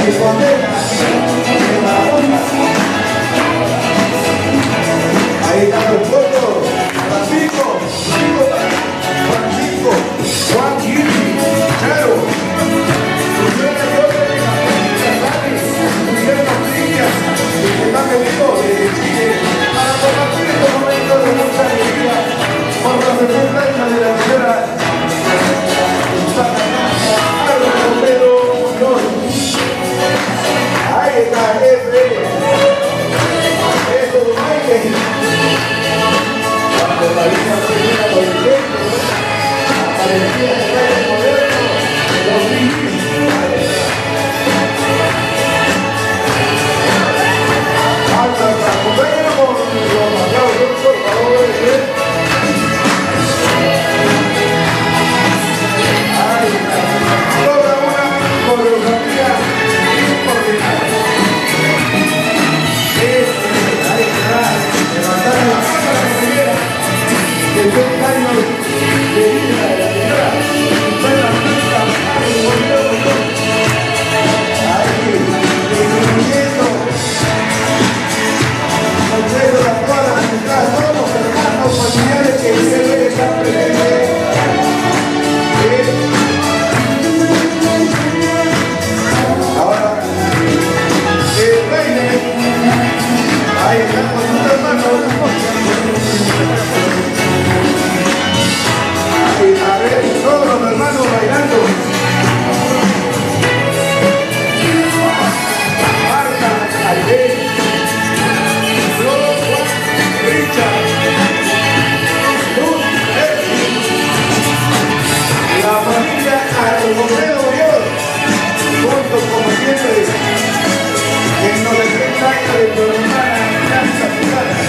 Ahí están los fotos. Francisco, Juan Gili, Charo, Luciana López, Miguel Castilla, que están venidos de Chile para compartir estos momentos de mucha alegría por los 70 años de la señora Susana Romero Muñoz. Ahí está, eso de baile. Cuando la vida se llena por el templo, aparecía el baile moderno de los niños. Acompáñenos con los aplausos, por favor. Ahí está. Toda una coreografía extraordinaria. Ahí está. Levantar la mano a la primera. Que 20 años de vida de la señora Susana Romero. Ahí, incluyendo consejo a todas las amistades, todos los hermanos familiares que siempre están presentes. Ahora, el reine, ahí están con sus hermanos. A ver, todos los hermanos bailando. Marta, Aide, Richard, Luz, la familia Argomero Dios, juntos como siempre, en los 30 años de tu hermana Nancy Susana.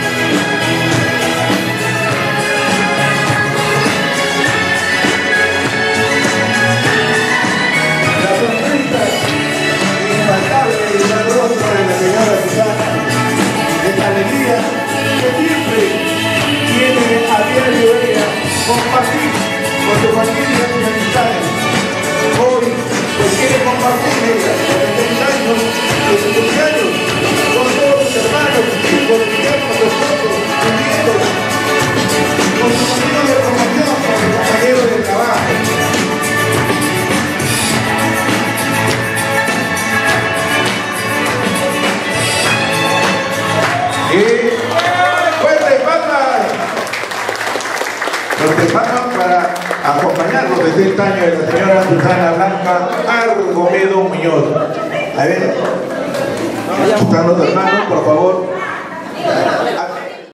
La sonrisa infaltable y el rostro de la señora Susana, esta alegría que siempre tiene a diario ella compartir con su familia y amistades. Hoy pues quiere compartir ella los 70 años de su cumpleaños con todos sus hermanos, con los yernos, los otros, sus nietos, con sus amigos de promoción, con sus compañeros de trabajo. Fuertes palmas para acompañar los 70 años de la señora Susana Blanca Argomero Muñoz. A ver, están los hermanos, por favor.